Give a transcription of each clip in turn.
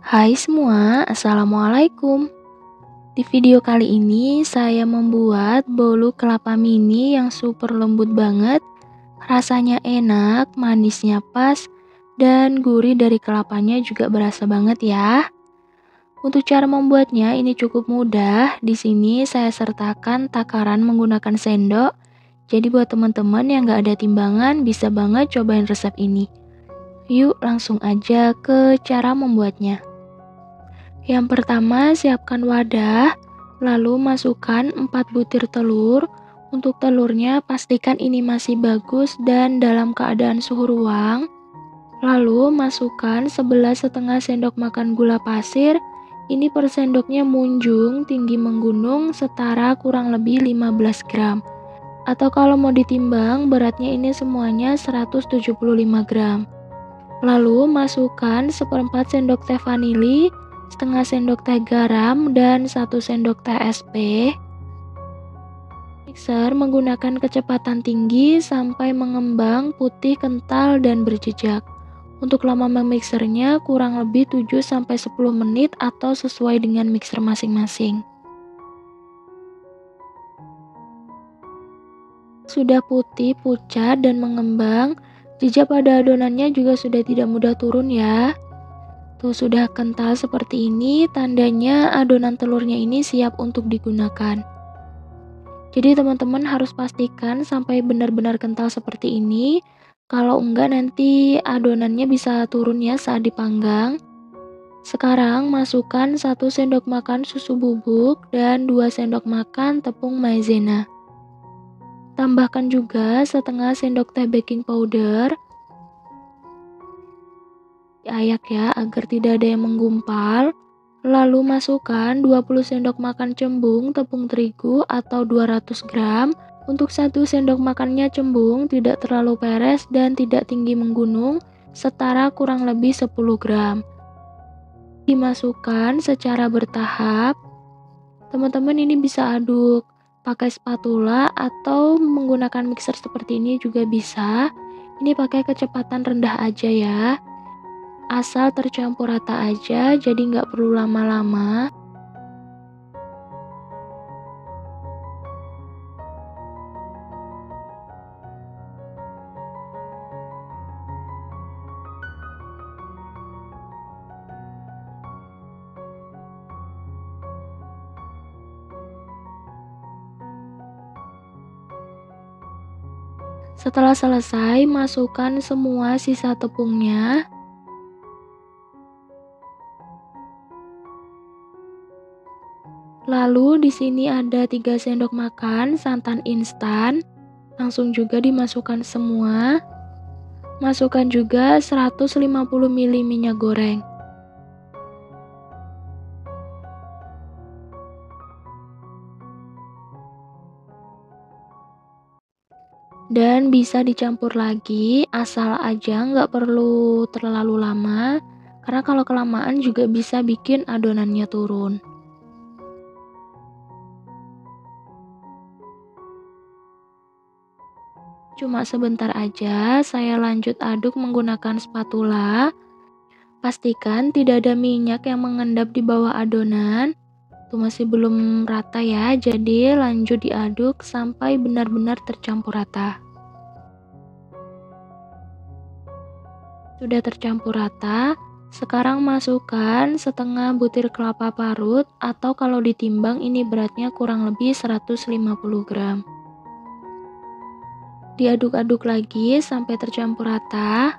Hai semua, Assalamualaikum. Di video kali ini saya membuat bolu kelapa mini yang super lembut banget. Rasanya enak, manisnya pas, dan gurih dari kelapanya juga berasa banget ya. Untuk cara membuatnya ini cukup mudah. Di sini saya sertakan takaran menggunakan sendok. Jadi buat teman-teman yang gak ada timbangan bisa banget cobain resep ini. Yuk langsung aja ke cara membuatnya. Yang pertama, siapkan wadah, lalu masukkan 4 butir telur. Untuk telurnya, pastikan ini masih bagus dan dalam keadaan suhu ruang. Lalu, masukkan 11,5 sendok makan gula pasir. Ini per sendoknya munjung, tinggi menggunung, setara kurang lebih 15 gram. Atau kalau mau ditimbang, beratnya ini semuanya 175 gram. Lalu, masukkan 1/4 sendok teh vanili, setengah sendok teh garam, dan 1 sendok teh SP. Mixer menggunakan kecepatan tinggi sampai mengembang putih kental dan berjejak. Untuk lama memixernya kurang lebih 7-10 menit atau sesuai dengan mixer masing-masing. Sudah putih, pucat, dan mengembang, jejak pada adonannya juga sudah tidak mudah turun ya. Tuh sudah kental seperti ini, tandanya adonan telurnya ini siap untuk digunakan. Jadi teman-teman harus pastikan sampai benar-benar kental seperti ini. Kalau enggak nanti adonannya bisa turun ya saat dipanggang. Sekarang masukkan 1 sendok makan susu bubuk dan 2 sendok makan tepung maizena. Tambahkan juga setengah sendok teh baking powder. Diayak ya agar tidak ada yang menggumpal. Lalu masukkan 20 sendok makan cembung tepung terigu atau 200 gram. Untuk 1 sendok makannya cembung tidak terlalu peres dan tidak tinggi menggunung, setara kurang lebih 10 gram. Dimasukkan secara bertahap. Teman-teman ini bisa aduk pakai spatula atau menggunakan mixer seperti ini juga bisa. Ini pakai kecepatan rendah aja ya. Asal tercampur rata aja, jadi nggak perlu lama-lama. Setelah selesai, masukkan semua sisa tepungnya. Lalu di sini ada 3 sendok makan santan instan. Langsung juga dimasukkan semua. Masukkan juga 150 ml minyak goreng. Dan bisa dicampur lagi, asal aja nggak perlu terlalu lama, karena kalau kelamaan juga bisa bikin adonannya turun. Cuma sebentar aja, saya lanjut aduk menggunakan spatula. Pastikan tidak ada minyak yang mengendap di bawah adonan. Tuh masih belum rata ya, jadi lanjut diaduk sampai benar-benar tercampur rata. Sudah tercampur rata, sekarang masukkan setengah butir kelapa parut atau kalau ditimbang ini beratnya kurang lebih 150 gram. Diaduk-aduk lagi sampai tercampur rata.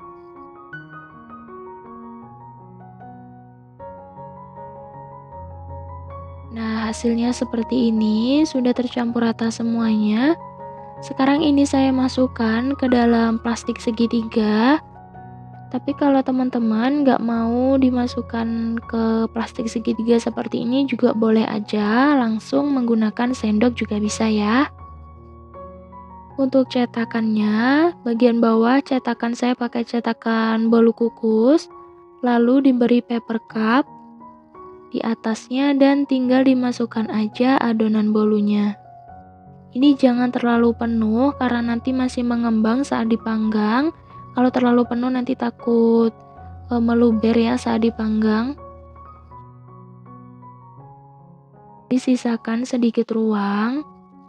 Nah, hasilnya seperti ini, sudah tercampur rata semuanya. Sekarang ini saya masukkan ke dalam plastik segitiga. Tapi kalau teman-teman nggak mau dimasukkan ke plastik segitiga seperti ini juga boleh aja, langsung menggunakan sendok juga bisa ya. Untuk cetakannya, bagian bawah cetakan saya pakai cetakan bolu kukus, lalu diberi paper cup di atasnya dan tinggal dimasukkan aja adonan bolunya. Ini jangan terlalu penuh karena nanti masih mengembang saat dipanggang. Kalau terlalu penuh nanti takut meluber ya saat dipanggang. Disisakan sedikit ruang.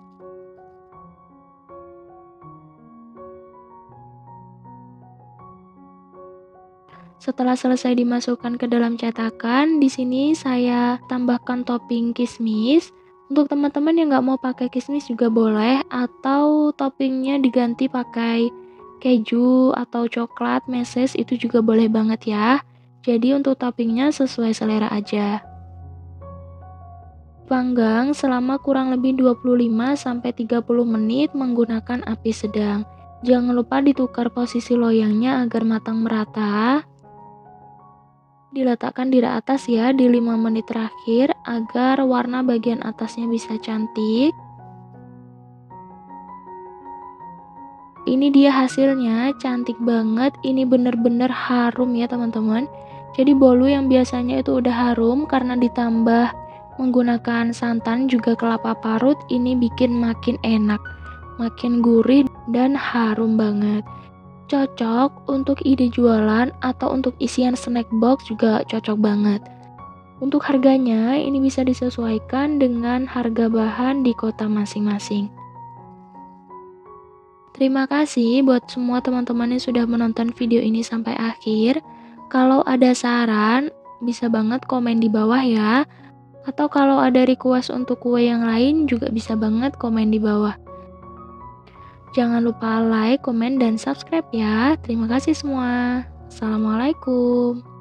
Setelah selesai dimasukkan ke dalam cetakan, di sini saya tambahkan topping kismis. Untuk teman-teman yang nggak mau pakai kismis juga boleh, atau toppingnya diganti pakai keju atau coklat, meses itu juga boleh banget ya. Jadi untuk toppingnya sesuai selera aja. Panggang selama kurang lebih 25-30 menit menggunakan api sedang. Jangan lupa ditukar posisi loyangnya agar matang merata. Diletakkan di atas ya di 5 menit terakhir agar warna bagian atasnya bisa cantik. Ini dia hasilnya, cantik banget. Ini bener-bener harum ya teman-teman. Jadi bolu yang biasanya itu udah harum karena ditambah menggunakan santan juga kelapa parut, ini bikin makin enak, makin gurih dan harum banget. Cocok untuk ide jualan atau untuk isian snack box juga cocok banget. Untuk harganya ini bisa disesuaikan dengan harga bahan di kota masing-masing. Terima kasih buat semua teman-teman yang sudah menonton video ini sampai akhir. Kalau ada saran, bisa banget komen di bawah ya. Atau kalau ada request untuk kue yang lain juga bisa banget komen di bawah. Jangan lupa like, komen, dan subscribe ya. Terima kasih semua. Assalamualaikum.